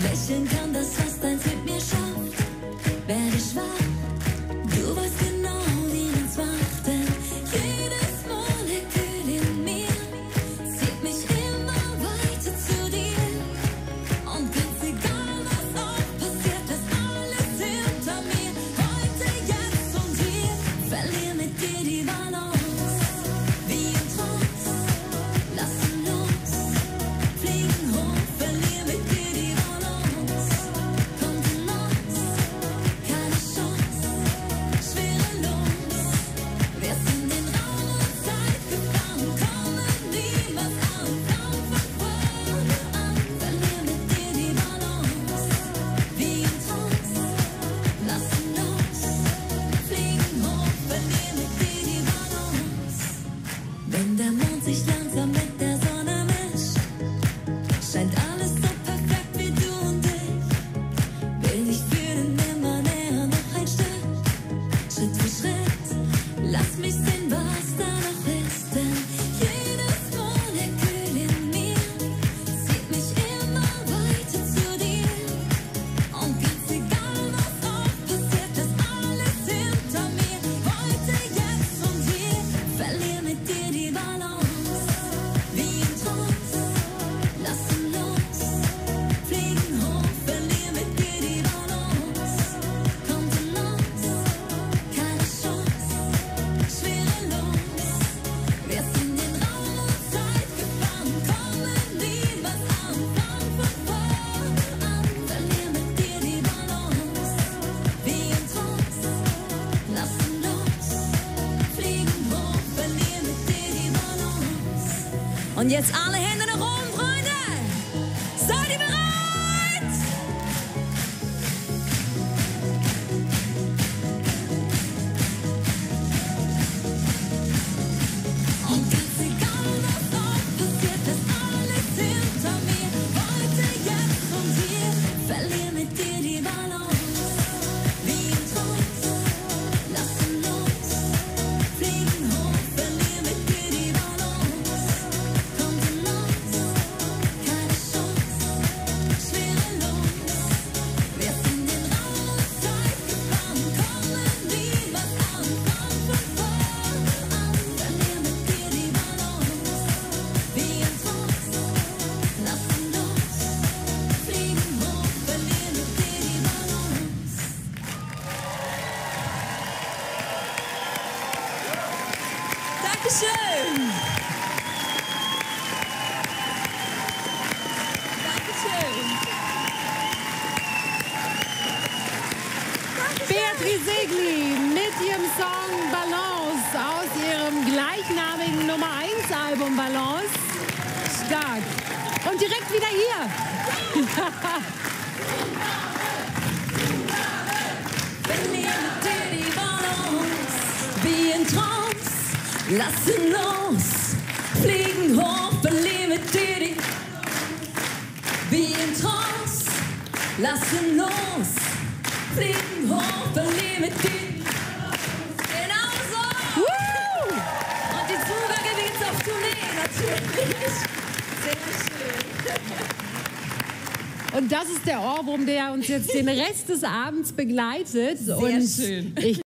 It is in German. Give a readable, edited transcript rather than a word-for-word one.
Lächeln kann das, was deins mit mir schafft. Werde ich wach, du weißt genau, wie man's macht, denn jedes Molekül in mir zieht mich immer weiter zu dir. Und ganz egal, was auch passiert, ist alles hinter mir. Heute, jetzt und hier, verlier mit dir die Balance. Wie im Trance, lassen los, fliegen hoch, verlier mit dir die Balance. Kontenance, keine Chance, schwerelos. Wir sind in Raum und Zeit gefangen, kommen niemals an. Fang von vorne an, verlier mit dir die Balance. Wie im Trance, lassen los, fliegen hoch, verlier mit dir die Balance. Wenn der Mond sich langsam mit der Sonne mischt, scheint alles so perfekt wie du und ich. Will dich fühlen, immer näher, noch ein Stück, Schritt für Schritt. Lass mich sehen, was da noch ist, denn jedes Molekül in mir zieht mich immer weiter zu dir. Und ganz egal, was auch passiert, ist alles hinter mir. Heute, jetzt und hier, verlier mit dir die Balance. Wie im Trance, lassen los, fliegen hoch, verlier mit dir die Balance. Kontenance, keine Chance, schwerelos. Wir sind in Raum und Zeit gefangen, kommen niemals an. Fang von vorne an, verlier mit dir die Balance. Wie im Trance, lassen los, fliegen hoch, verlier mit dir die Balance. Und jetzt alle Hände nach oben, Freunde! Seid ihr bereit? Und ganz egal, was auch passiert, ist alles hinter mir. Heute, jetzt und hier, verlier mit dir die Balance. Wie im Trance, lassen los, fliegen hoch, verlier mit dir die Balance. Kontenance, keine Chance, schwerelos. Wir sind in Raum und Zeit gefangen, kommen niemals an. Fang von vorne an, verlier mit dir die Balance. Wie im Trance, lassen los, fliegen hoch, verlier mit dir die Balance. Dankeschön! Dankeschön! Beatrice Egli mit ihrem Song Balance aus ihrem gleichnamigen Nummer 1 Album Balance. Stark. Und direkt wieder hier. Verlier mit dir die Balance, wie in Trance, lassen los, fliegen hoch, verlier mit dir die, wie in Trance, lassen los, fliegen hoch, verlier mit dir, genau so. Und die Zugabe geht's auf Tournee, natürlich, sehr schön. Und das ist der Ohrwurm, der uns jetzt den Rest des Abends begleitet. Sehr Und schön. ich